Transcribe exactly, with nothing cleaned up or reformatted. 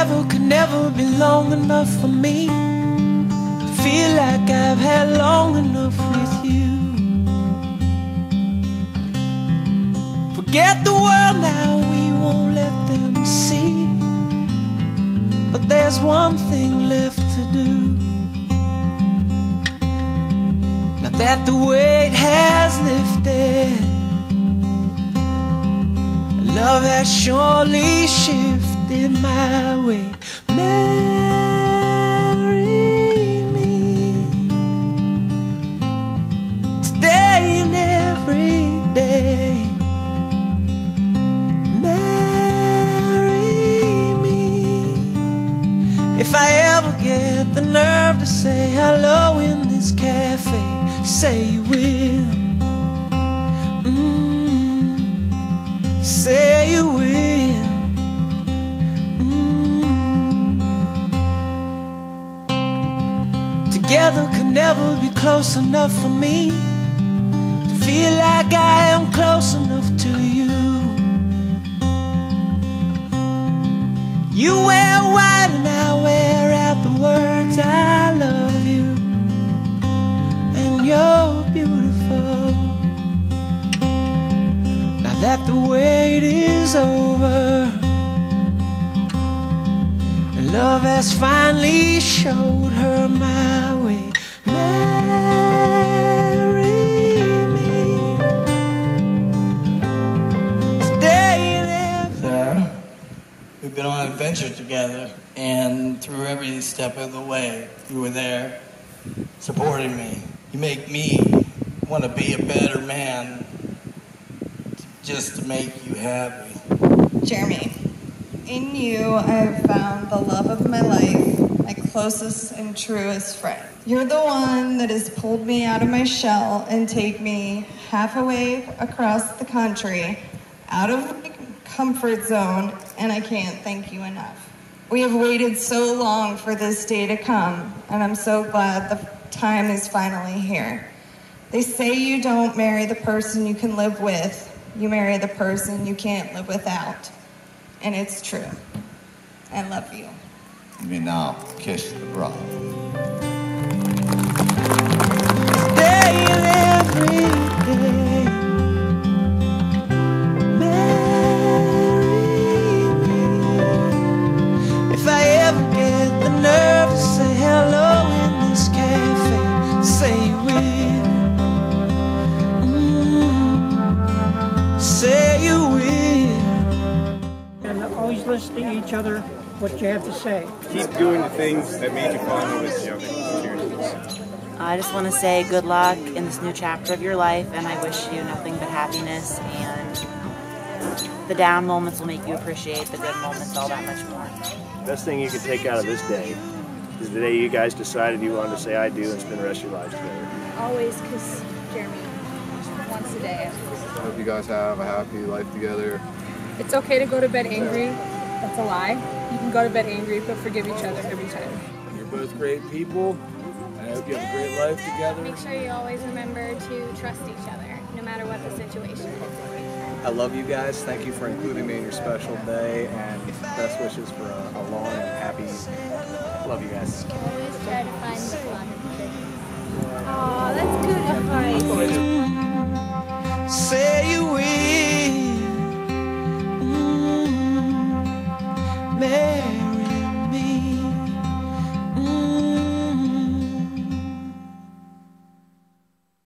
Together could never be long enough for me to feel like I've had long enough with you. Forget the world now, we won't let them see. But there's one thing left to do. Now that the weight has lifted, love has surely shifted my way. Marry me today and every day. If I ever get the nerve to say hello in this cafe, say you will. Mm, say you will. Mm. Together could never be close enough for me to feel like I am close enough to you. You wear white and I wear out the words I love you, and you're beautiful. Now that the wait is over, and love has finally showed her my way. Marry me today and ever. We've been on an adventure together, and through every step of the way, you were there, supporting me. You make me want to be a better man, just to make you happy. Jeremy, in you I've found the love of my life, my closest and truest friend. You're the one that has pulled me out of my shell and take me half a way across the country, out of my comfort zone, and I can't thank you enough. We have waited so long for this day to come, and I'm so glad the time is finally here. They say you don't marry the person you can live with, you marry the person you can't live without. And it's true. I love you. You may now kiss the bride. Day and every day. If I ever get the nerve to say hello in this cafe, say you will. Mm, say you will. And always listen to each other, what you have to say. Keep doing the things that made you fall in love with each other. Cheers. I just want to say good luck in this new chapter of your life, and I wish you nothing but happiness, and the down moments will make you appreciate the good moments all that much more. Best thing you can take out of this day is the day you guys decided you wanted to say I do and spend the rest of your lives together. Always, because Jeremy once a day. I hope you guys have a happy life together. It's okay to go to bed angry. That's a lie. You can go to bed angry, but forgive each other every time. You're both great people. I hope you have a great life together. Make sure you always remember to trust each other, no matter what the situation is. I love you guys. Thank you for including me in your special day, and best wishes for a, a long and happy. Love you guys. Always try to find the fun. Aw, that's good.